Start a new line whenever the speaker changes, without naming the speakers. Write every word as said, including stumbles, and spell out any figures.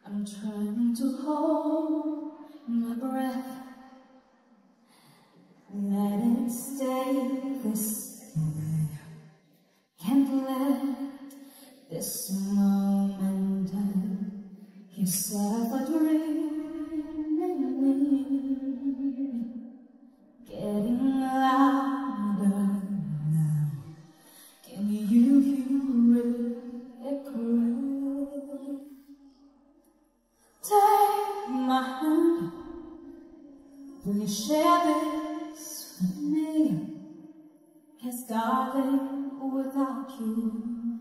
I'm trying to hold my breath, let it stay this way. Can't let this moment end. You set up a dream in me, getting louder now. Can you hear it cry? Take my hand, will you share this with me? 'Cause darling, without you